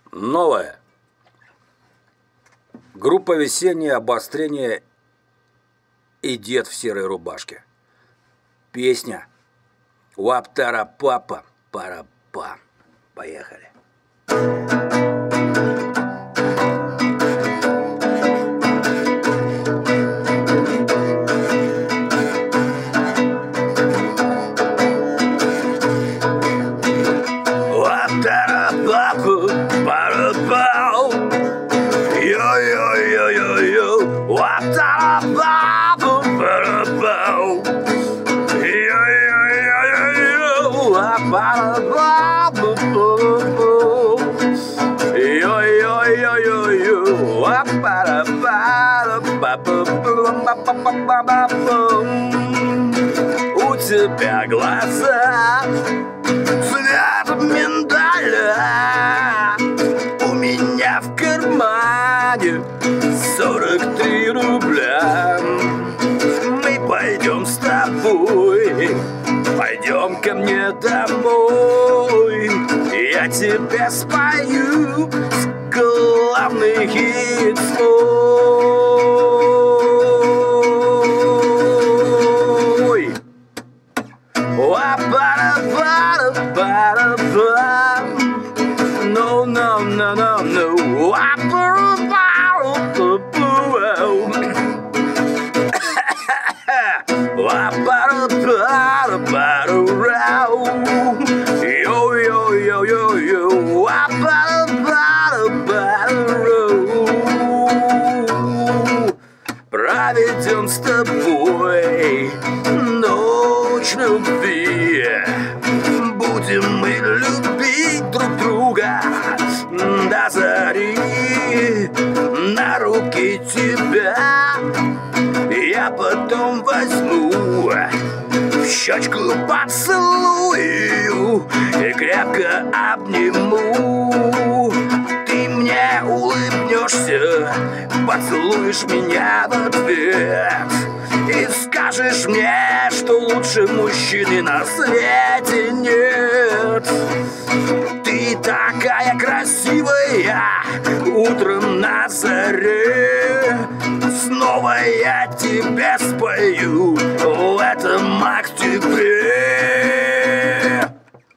Новое. Группа «Весеннее обострение» и дед в серой рубашке. Песня «Уаптара-папа, пара-па». Поехали. Уаптара-папа, пара-пау. Йо-йо-йо-йо-йо. Уаптара-папа, пара-пау. Йо-йо-йо-йо-йо. Уаптара-папа, пара-пау. Йо-йо-йо-йо-йо. Уаптара-пара-папа. У тебя глаза цвет миндаля, у меня в кармане 43 рубля. Мы пойдем с тобой, пойдем ко мне домой, я тебе спою главный хит свой. Wa-ba-da-ba-da-ba-da-ba. No, no, no, no, no. Wa-ba-da-ba-da-ba-da-ba-da-row. Yo, yo, yo, yo, yo. Wa-ba-da-ba-da-ba-da-row. Проведем с тобой ночь любви. Будем мы любить друг друга до зари. На руки тебя я потом возьму, в щечку поцелую и крепко обниму. Ты мне улыбнешься, поцелуешь меня в ответ и скажешь мне, что лучше мужчины на свете нет. Ты такая красивая, утром на заре. Снова я тебе спою в этом октябре.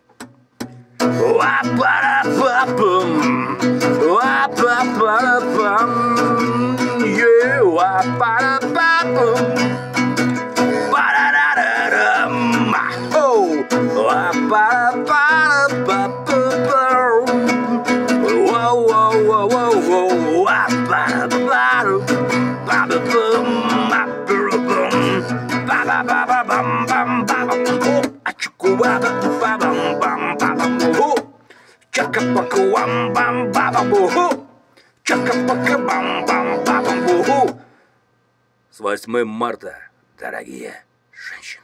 Ва-па-ра-па-пам, ва-па-па-ра-пам, yeah, ва-па-ра-па-пам, ба-ра-ра-ра-рам, oh, ва-па-ра-па-ра-па-пам, воу-воу-воу-воу, ва-па-ра-па-ра-па-пам, ба-ба-ба-ба-бам-бам-бам-бам, а-чуку-ба-ба-ба-бам-бам-бам-бам. Чака-пака-вам-бам-бам-бу. Чака-пака-бам-бам-бам-бу. С 8 марта, дорогие женщины.